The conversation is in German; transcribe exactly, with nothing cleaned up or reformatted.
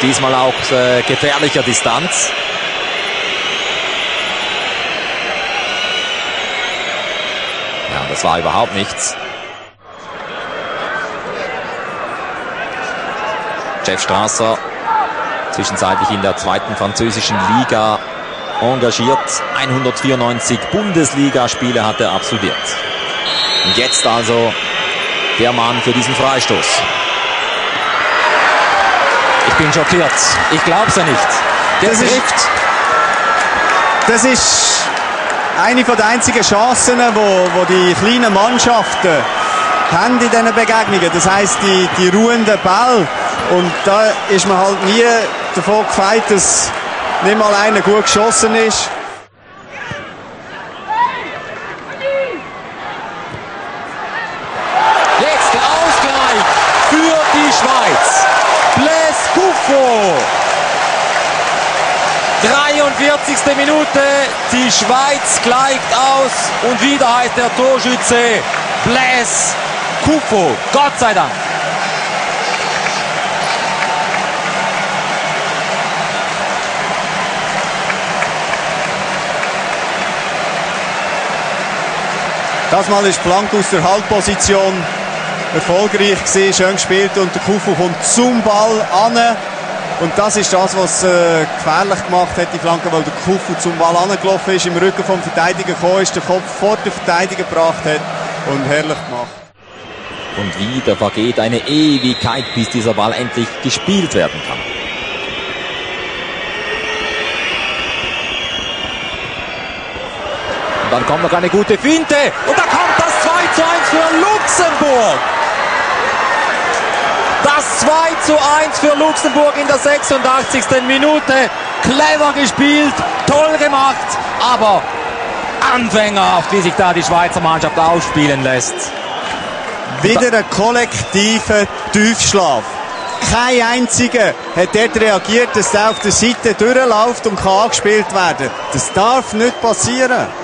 diesmal auch äh, gefährlicher Distanz. Ja, das war überhaupt nichts. Jeff Strasser, zwischenzeitlich in der zweiten französischen Liga engagiert. hundertvierundneunzig Bundesligaspiele hat er absolviert. Und jetzt also der Mann für diesen Freistoß. Ich bin schockiert. Ich glaube es ja nicht. Der das trifft. Ist, das ist eine von der einzigen Chancen, wo, wo die kleinen Mannschaften haben in diesen Begegnungen. Das heisst, die, die ruhenden Bälle. Und da ist man halt nie davon gefeit, dass nicht mal einer gut geschossen ist. Jetzt der Ausgleich für die Schweiz. Blaise Couffo. dreiundvierzigste Minute. Die Schweiz gleicht aus. Und wieder heißt der Torschütze Blaise Couffo. Gott sei Dank. Das Mal ist Blank aus der Halbposition erfolgreich gewesen, schön gespielt und der Couffo kommt zum Ball an. Und das ist das, was äh, gefährlich gemacht hat, die Flanke, weil der Couffo zum Ball angelaufen ist, im Rücken vom Verteidiger gekommen ist, den Kopf vor den Verteidiger gebracht hat und herrlich gemacht. Und wieder vergeht eine Ewigkeit, bis dieser Ball endlich gespielt werden kann. Und dann kommt noch eine gute Finte. Und da kommt das zwei zu eins für Luxemburg. Das zwei zu eins für Luxemburg in der sechsundachtzigsten Minute. Clever gespielt, toll gemacht, aber Anfänger, auf die sich da die Schweizer Mannschaft ausspielen lässt. Wieder ein kollektiver Tiefschlaf. Kein einziger hat dort reagiert, dass der auf der Seite durchläuft und kann angespielt werden. Das darf nicht passieren.